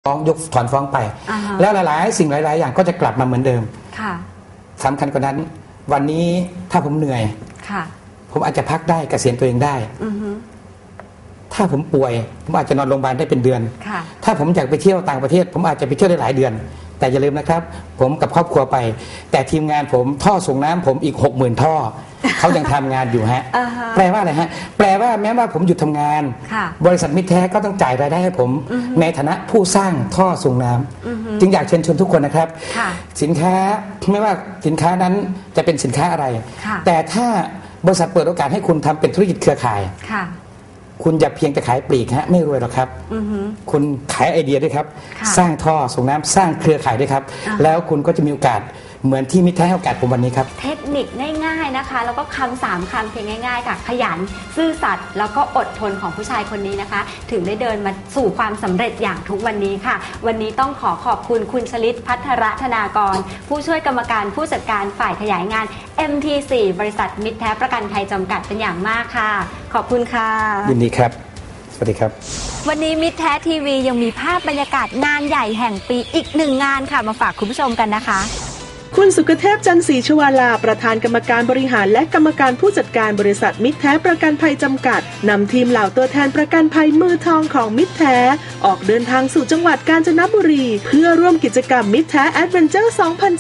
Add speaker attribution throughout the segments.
Speaker 1: ฟ้องยกถอนฟ้องไปแล้วหลายๆสิ่งหลายๆอย่างก็จะกลับมาเหมือนเดิมสำคัญกว่านั้นวันนี้ถ้าผมเหนื่อยผมอาจจะพักได้เกษียณตัวเองได้ถ้าผมป่วยผมอาจจะนอนโรงพยาบาลได้เป็นเดือนถ้าผมอยากไปเที่ยวต่างประเทศผมอาจจะไปเที่ยวได้หลายเดือนแต่อย่าลืมนะครับผมกับครอบครัวไปแต่ทีมงานผมท่อส่งน้ำผมอีก 60,000 ท่อเขายังทำงานอยู่ฮะแปลว่าอะไรฮะแปลว่าแม้ว่าผมหยุดทำงานบริษัทมิตรแท้ก็ต้องจ่ายรายได้ให้ผมในฐานะผู้สร้างท่อส่งน้ำจึงอยากเชิญชวนทุกคนนะครับสินค้าไม่ว่าสินค้านั้นจะเป็นสินค้าอะไรแต่ถ้าบริษัทเปิดโอกาสให้คุณทำเป็นธุรกิจเครือข่ายคุณอย่าเพียงแต่ขายปลีกฮะไม่รวยหรอกครับคุณขายไอเดียด้วยครับสร้างท่อส่งน้ำสร้างเครือข่ายด้วยครับแล้วคุณก็จะมีโอกาสเหมือนที่มิตรแท้ให้โอกาสผมวันนี้ครับ
Speaker 2: เทคนิคง่ายๆนะคะแล้วก็คำ3 คำเพียงง่ายๆค่ะขยันซื่อสัตย์แล้วก็อดทนของผู้ชายคนนี้นะคะถึงได้เดินมาสู่ความสำเร็จอย่างทุกวันนี้ค่ะวันนี้ต้องขอบคุณคุณชลิตพัทรธนากรผู้ช่วยกรรมการผู้จัดการฝ่ายขยายงาน MT4 บริษัทมิตรแท้ประกันภัยจำกัดเป็นอย่างมากค่ะขอบคุณค่ะ
Speaker 1: ยินดีครับสวัสดีครับ
Speaker 2: วันนี้มิตรแท้ทีวียังมีภาพบรรยากาศงานใหญ่แห่งปีอีก1 งานค่ะมาฝากคุณผู้ชมกันนะคะ
Speaker 3: คุณสุกเทพจันทร์ศรีชวาลาประธานกรรมการบริหารและกรรมการผู้จัดการบริษัทมิตรแท้ประกันภัยจำกัดนำทีมเหล่าตัวแทนประกันภัยมือทองของมิตรแท้ออกเดินทางสู่จังหวัดกาญจนบุรีเพื่อร่วมกิจกรรมมิตรแท้แอดเวนเจอร์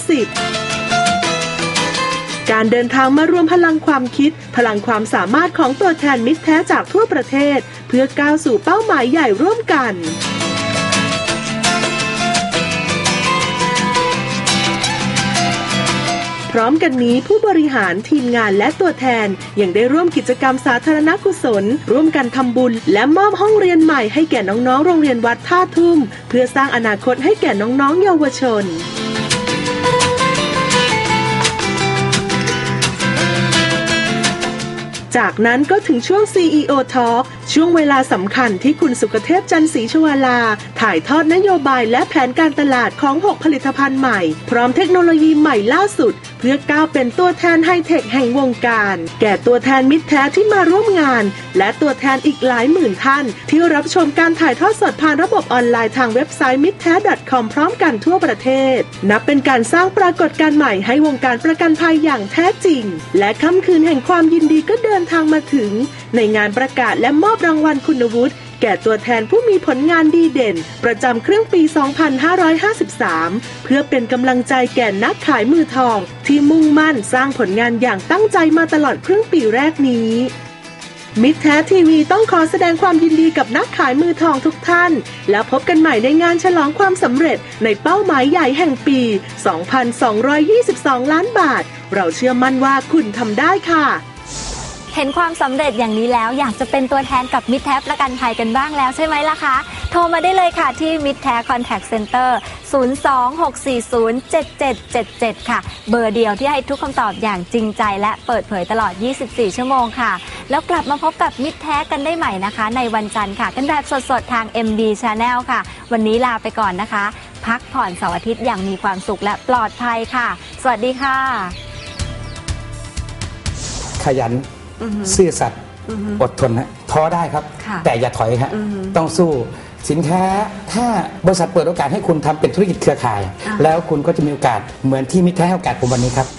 Speaker 3: 2010 การเดินทางมารวมพลังความคิดพลังความสามารถของตัวแทนมิตรแท้จากทั่วประเทศเพื่อก้าวสู่เป้าหมายใหญ่ร่วมกันพร้อมกันนี้ผู้บริหารทีมงานและตัวแทนยังได้ร่วมกิจกรรมสาธารณกุศลร่วมกันทำบุญและมอบห้องเรียนใหม่ให้แก่น้องๆโรงเรียนวัดท่าทุ่มเพื่อสร้างอนาคตให้แก่น้องๆเยาวชนจากนั้นก็ถึงช่วง CEO Talk ช่วงเวลาสำคัญที่คุณสุกเทพจันทร์ศรีชวาลาถ่ายทอดนโยบายและแผนการตลาดของ6ผลิตภัณฑ์ใหม่พร้อมเทคโนโลยีใหม่ล่าสุดเพื่อก้าวเป็นตัวแทนไฮเทคแห่งวงการแก่ตัวแทนมิตรแท้ที่มาร่วมงานและตัวแทนอีกหลายหมื่นท่านที่รับชมการถ่ายทอดสดผ่านระบบออนไลน์ทางเว็บไซต์ mitthae.com พร้อมกันทั่วประเทศนับเป็นการสร้างปรากฏการณ์ใหม่ให้วงการประกันภัยอย่างแท้จริงและค่ำคืนแห่งความยินดีก็เดินทางมาถึงในงานประกาศและมอบรางวัลคุณวุฒิแก่ตัวแทนผู้มีผลงานดีเด่นประจำครึ่งปี 2553 เพื่อเป็นกำลังใจแก่นักขายมือทองที่มุ่งมั่นสร้างผลงานอย่างตั้งใจมาตลอดครึ่งปีแรกนี้มิตรแท้ทีวีต้องขอแสดงความยินดีกับนักขายมือทองทุกท่านแล้วพบกันใหม่ในงานฉลองความสำเร็จในเป้าหมายใหญ่แห่งปี 2,222 ล้านบาทเราเชื่อมั่นว่าคุณทำได้ค่ะ
Speaker 2: เห็นความสำเร็จอย่างนี้แล้วอยากจะเป็นตัวแทนกับมิตรแท้ประกันภัยกันบ้างแล้วใช่ไหมล่ะคะโทรมาได้เลยค่ะที่มิตรแท้ Contact Center 026407777 ค่ะเบอร์เดียวที่ให้ทุกคำตอบอย่างจริงใจและเปิดเผยตลอด24 ชั่วโมงค่ะแล้วกลับมาพบกับมิตรแท้กันได้ใหม่นะคะในวันจันทร์ค่ะกันแบบสดๆทาง MB Channel ค่ะวันนี้ลาไปก่อนนะคะพักผ่อนเสาร์อาทิตย์อย่างมีความสุขและปลอดภัยค่ะสวัสดีค่ะ
Speaker 1: ขยันซื่อสัตย์อดทนฮะท้อได้ครับแต่อย่าถอยฮะต้องสู้สินค้าถ้าบริษัทเปิดโอกาสให้คุณทำเป็นธุรกิจเครือข่ายแล้วคุณก็จะมีโอกาสเหมือนที่มิตรแท้ให้โอกาสผมวันนี้ครับ